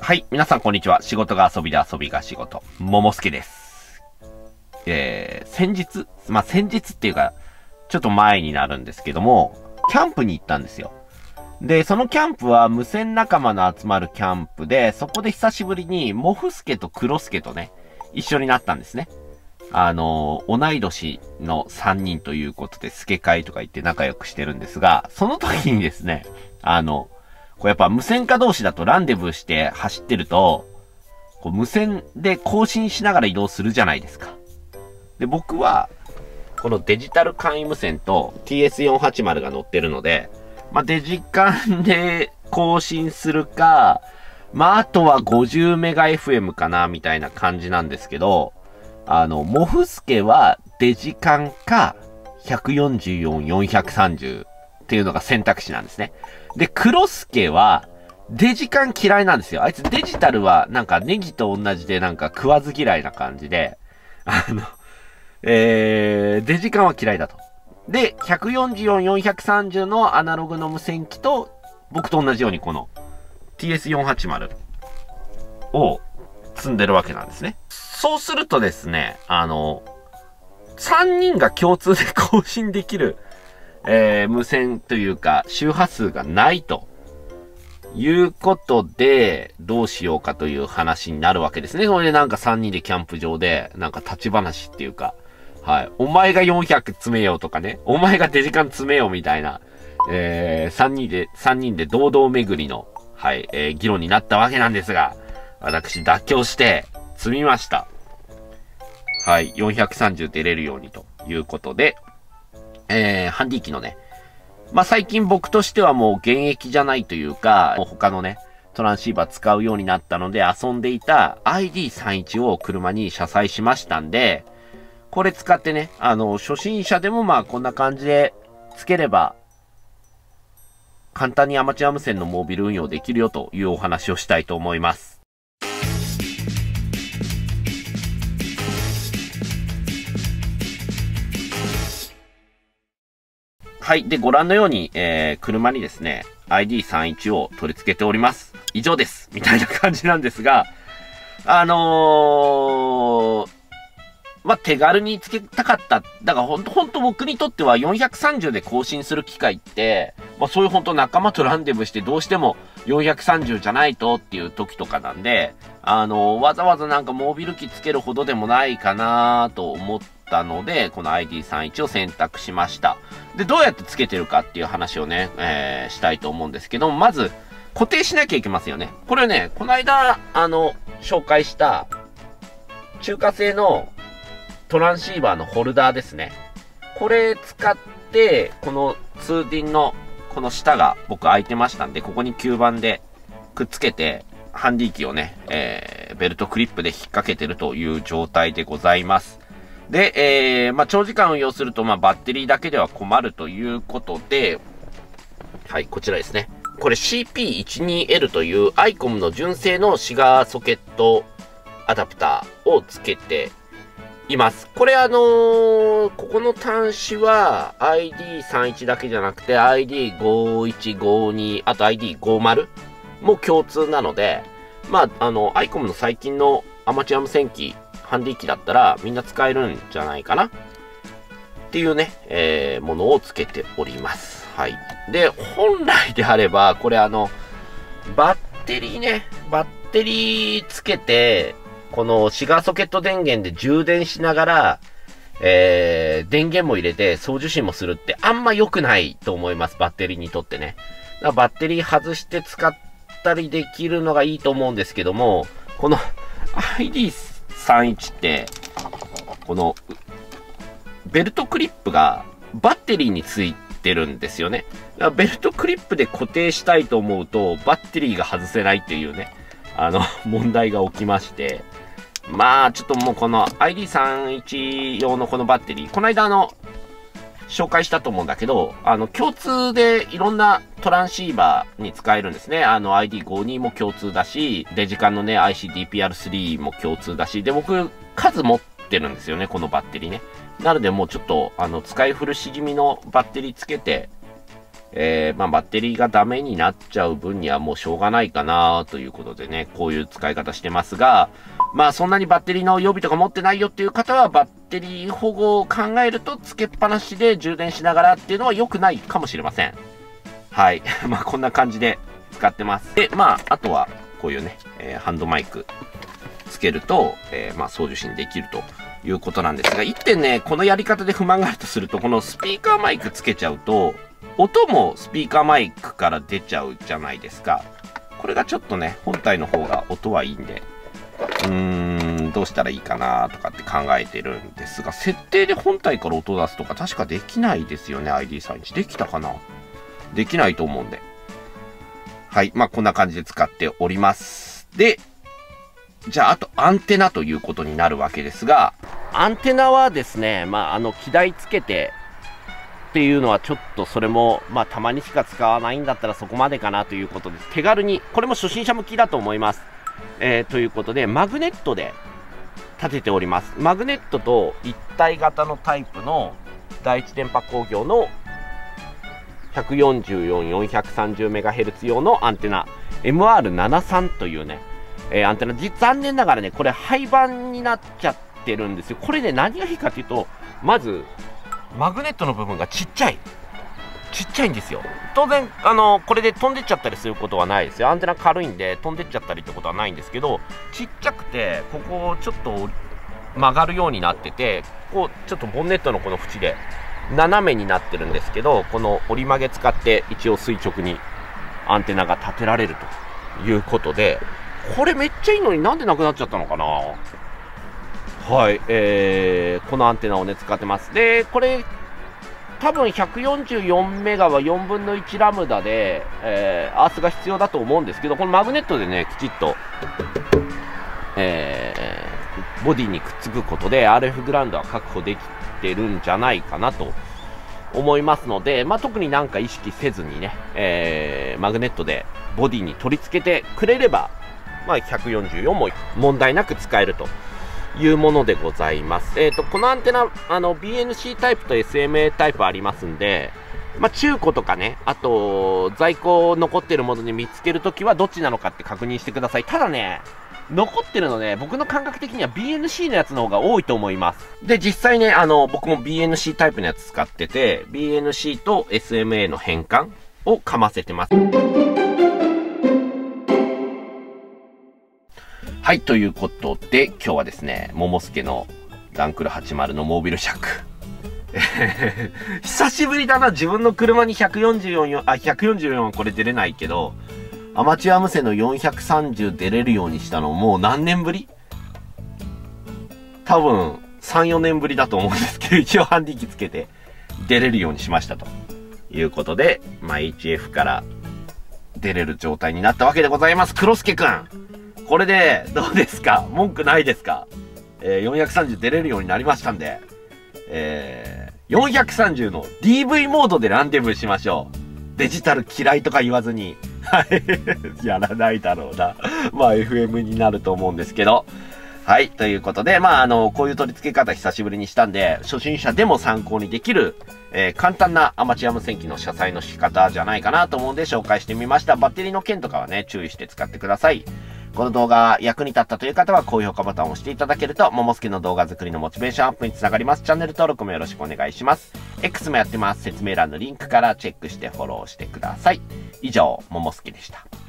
はい、皆さんこんにちは。仕事が遊びで遊びが仕事。ももすけです。先日っていうか、ちょっと前になるんですけども、キャンプに行ったんですよ。で、そのキャンプは無線仲間の集まるキャンプで、そこで久しぶりに、モフスケとクロスケとね、一緒になったんですね。同い年の3人ということで、スケ会とか言って仲良くしてるんですが、その時にですね、これやっぱ無線化同士だとランデブーして走ってると、こう無線で更新しながら移動するじゃないですか。で、僕は、このデジタル簡易無線と TS480 が乗ってるので、まあ、デジカンで更新するか、まあ、あとは50メガ FM かな、みたいな感じなんですけど、モフスケはデジカンか144、430っていうのが選択肢なんですね。で、クロスケはデジカン嫌いなんですよ。あいつデジタルはなんかネギと同じでなんか食わず嫌いな感じで、デジカンは嫌いだと。で、144、430のアナログの無線機と僕と同じようにこの TS480 を積んでるわけなんですね。そうするとですね、3人が共通で更新できる、無線というか周波数がないということで、どうしようかという話になるわけですね。それでなんか3人でキャンプ場で、なんか立ち話っていうか、はい。お前が400詰めようとかね、お前がデジカン詰めようみたいな、3人で堂々巡りの、はい、議論になったわけなんですが、私妥協して積みました。はい。430出れるようにということで、ハンディ機のね、まあ、最近僕としてはもう現役じゃないというか、他のね、トランシーバー使うようになったので遊んでいた ID31 を車に車載しましたんで、これ使ってね、初心者でもまあこんな感じでつければ、簡単にアマチュア無線のモービル運用できるよというお話をしたいと思います。はい。で、ご覧のように、車にですね、ID31 を取り付けております。以上です。みたいな感じなんですが、まあ、手軽につけたかった。だからほんと僕にとっては430で更新する機会って、まあ、そういうほんと仲間とランデブーしてどうしても430じゃないとっていう時とかなんで、わざわざなんかモービル機つけるほどでもないかなと思ったので、この ID31 を選択しました。で、どうやってつけてるかっていう話をね、したいと思うんですけども、まず、固定しなきゃいけますよね。これね、この間、紹介した、中華製のトランシーバーのホルダーですね。これ使って、この通電の、この下が僕開いてましたんで、ここに吸盤でくっつけて、ハンディ機をね、ベルトクリップで引っ掛けてるという状態でございます。で、まあ、長時間運用すると、まあ、バッテリーだけでは困るということで、はい、こちらですね。これ CP12L というアイコムの純正のシガーソケットアダプターをつけています。これここの端子は ID31 だけじゃなくて ID5152、あと ID50 も共通なので、まあ、アイコムの最近のアマチュア無線機、ハンディ機だったらみんな使えるんじゃないかなっていうね、ものをつけております。はい。で、本来であれば、これバッテリーつけて、このシガーソケット電源で充電しながら、電源も入れて送受信もするってあんま良くないと思います。バッテリーにとってね。だからバッテリー外して使ったりできるのがいいと思うんですけども、この ID31 って、このベルトクリップがバッテリーについてるんですよね。だからベルトクリップで固定したいと思うと、バッテリーが外せないっていうね、問題が起きまして、まあ、ちょっともうこの ID31 用のこのバッテリー、この間紹介したと思うんだけど、共通でいろんなトランシーバーに使えるんですね。ID52 も共通だし、デジカンのね、ICDPR3 も共通だし、で、僕、数持ってるんですよね、このバッテリーね。なのでもうちょっと、使い古し気味のバッテリーつけて、 まあバッテリーがダメになっちゃう分にはもうしょうがないかなということでね、こういう使い方してますが、まあそんなにバッテリーの予備とか持ってないよっていう方は、バッテリー保護を考えると、つけっぱなしで充電しながらっていうのは良くないかもしれません。はい。まあこんな感じで使ってます。で、まああとはこういうね、ハンドマイクつけると、まあ送受信できるということなんですが、一点ね、このやり方で不満があるとすると、このスピーカーマイクつけちゃうと、音もスピーカーマイクから出ちゃうじゃないですか。これがちょっとね、本体の方が音はいいんで、どうしたらいいかなとかって考えてるんですが、設定で本体から音出すとか確かできないですよね、ID31。できたかな？できないと思うんで。はい。まあ、こんな感じで使っております。で、じゃあ、あとアンテナということになるわけですが、アンテナはですね、まあ、機台つけてっていうのはちょっとそれも、まあ、たまにしか使わないんだったらそこまでかなということです。手軽に、これも初心者向きだと思います。ということで、マグネットで立てております。マグネットと一体型のタイプの第一電波工業の 144,430MHz 用のアンテナ MR73 というね、アンテナ、残念ながらね、これ廃盤になっちゃってるんですよ。これね、何がいいかというと、まず、マグネットの部分がちっちゃいんですよ。当然、これで飛んでっちゃったりすることはないですよ。アンテナ軽いんで飛んでっちゃったりってことはないんですけど、ちっちゃくて、ここちょっと曲がるようになってて、こう、ちょっとボンネットのこの縁で斜めになってるんですけど、この折り曲げ使って一応垂直にアンテナが立てられるということで、これめっちゃいいのになんでなくなっちゃったのかな。はい、このアンテナをね、使ってます。で、これ、多分144メガは4分の1ラムダで、アースが必要だと思うんですけど、このマグネットでね、きちっと、ボディにくっつくことで RF グラウンドは確保できてるんじゃないかなと思いますので、まあ、特になんか意識せずにね、マグネットでボディに取り付けてくれれば、まあ、144も問題なく使えるというものでございます。このアンテナ、BNC タイプと SMA タイプありますんで、まあ、中古とかね、あと、在庫残ってるものに見つけるときはどっちなのかって確認してください。ただね、残ってるのね、僕の感覚的には BNC のやつの方が多いと思います。で、実際ね、僕も BNC タイプのやつ使ってて、BNC と SMA の変換をかませてます。はい、ということで、今日はですね、桃助のダンクル80のモービルシャック。久しぶりだな、自分の車に144はこれ出れないけど、アマチュア無線の430出れるようにしたのもう何年ぶり？多分、3、4年ぶりだと思うんですけど、一応ハンディ機つけて出れるようにしましたということで、まあ、HF から出れる状態になったわけでございます。黒助くん。これで、どうですか？文句ないですか？430出れるようになりましたんで、430の DV モードでランデブーしましょう。デジタル嫌いとか言わずに。はい。やらないだろうな。まあ FM になると思うんですけど。はい。ということで、まあこういう取り付け方久しぶりにしたんで、初心者でも参考にできる、簡単なアマチュア無線機の車載の仕方じゃないかなと思うんで紹介してみました。バッテリーの件とかはね、注意して使ってください。この動画役に立ったという方は高評価ボタンを押していただけると、桃助の動画作りのモチベーションアップにつながります。チャンネル登録もよろしくお願いします。X もやってます。説明欄のリンクからチェックしてフォローしてください。以上、桃助でした。